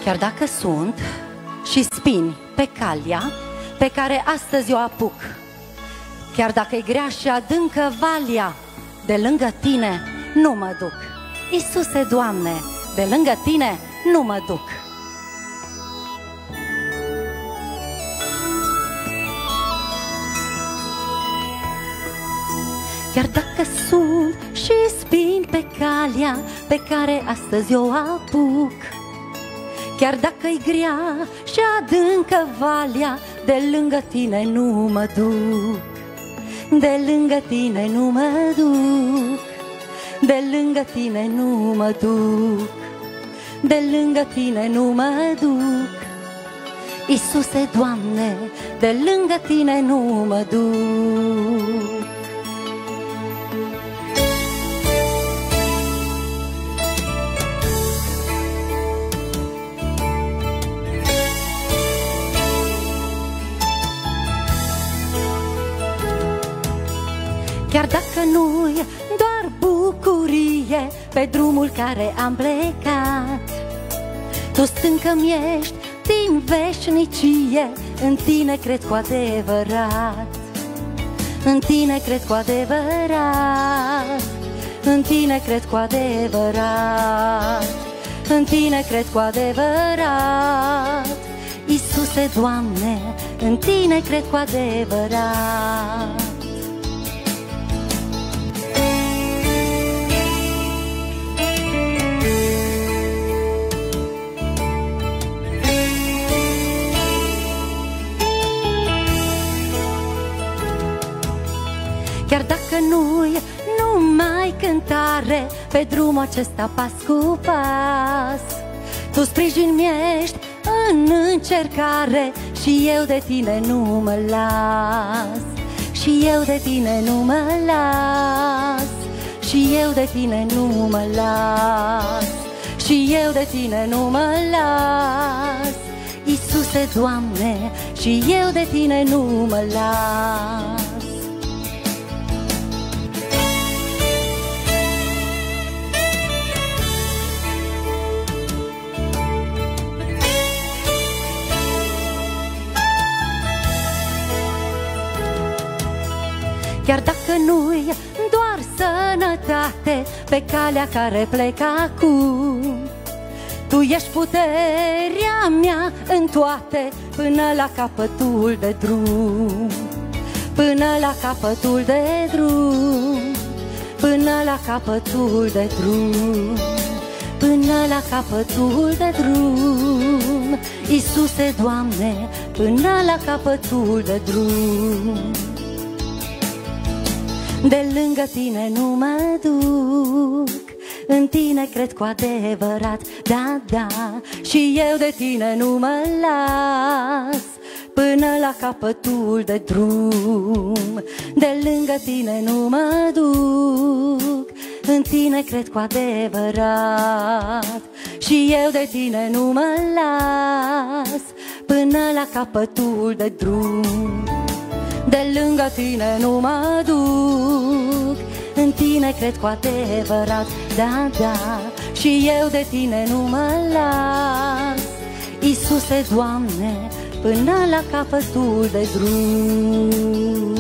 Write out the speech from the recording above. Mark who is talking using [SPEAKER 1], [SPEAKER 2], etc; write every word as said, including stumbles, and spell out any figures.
[SPEAKER 1] Chiar dacă sunt și spini pe calea pe care astăzi o apuc, chiar dacă-i grea și adâncă valia, de lângă tine nu mă duc. Iisuse, Doamne, de lângă tine nu mă duc. Chiar dacă sunt și spini pe calea pe care astăzi o apuc, chiar dacă-i grea și adâncă valia, de lângă tine nu mă duc. De lângă tine nu mă duc. De lângă tine nu mă duc. De lângă tine nu mă duc. Iisuse, Doamne, de lângă tine nu mă duc. Chiar dacă nu-i doar bucurie pe drumul care am plecat, Tu stâncă-mi ești din veșnicie, în Tine cred cu adevărat. În Tine cred cu adevărat. În Tine cred cu adevărat. În Tine cred cu adevărat. Iisuse, Doamne, în Tine cred cu adevărat. Chiar dacă nu-i numai cântare pe drumul acesta pas cu pas, Tu sprijin-mi ești în încercare și eu de Tine nu mă las. Și eu de Tine nu mă las. Și eu de Tine nu mă las. Și eu de Tine nu mă las. Iisuse, Doamne, și eu de Tine nu mă las. Chiar dacă nu-i doar sănătate pe calea care plec acum, Tu ești puterea mea în toate, până la capătul de drum. Până la capătul de drum. Până la capătul de drum. Până la capătul de drum. Iisuse, Doamne, până la capătul de drum. De lângă Tine nu mă duc. În Tine cred cu adevărat, da, da. Și eu de Tine nu mă las. Până la capătul de drum. De lângă Tine nu mă duc. În Tine cred cu adevărat. Și eu de Tine nu mă las. Până la capătul de drum. De lângă Tine nu mă duc. În Tine cred cu adevărat, da, da. Și eu de Tine nu mă las. Iisuse, Doamne, până la capătul de drum.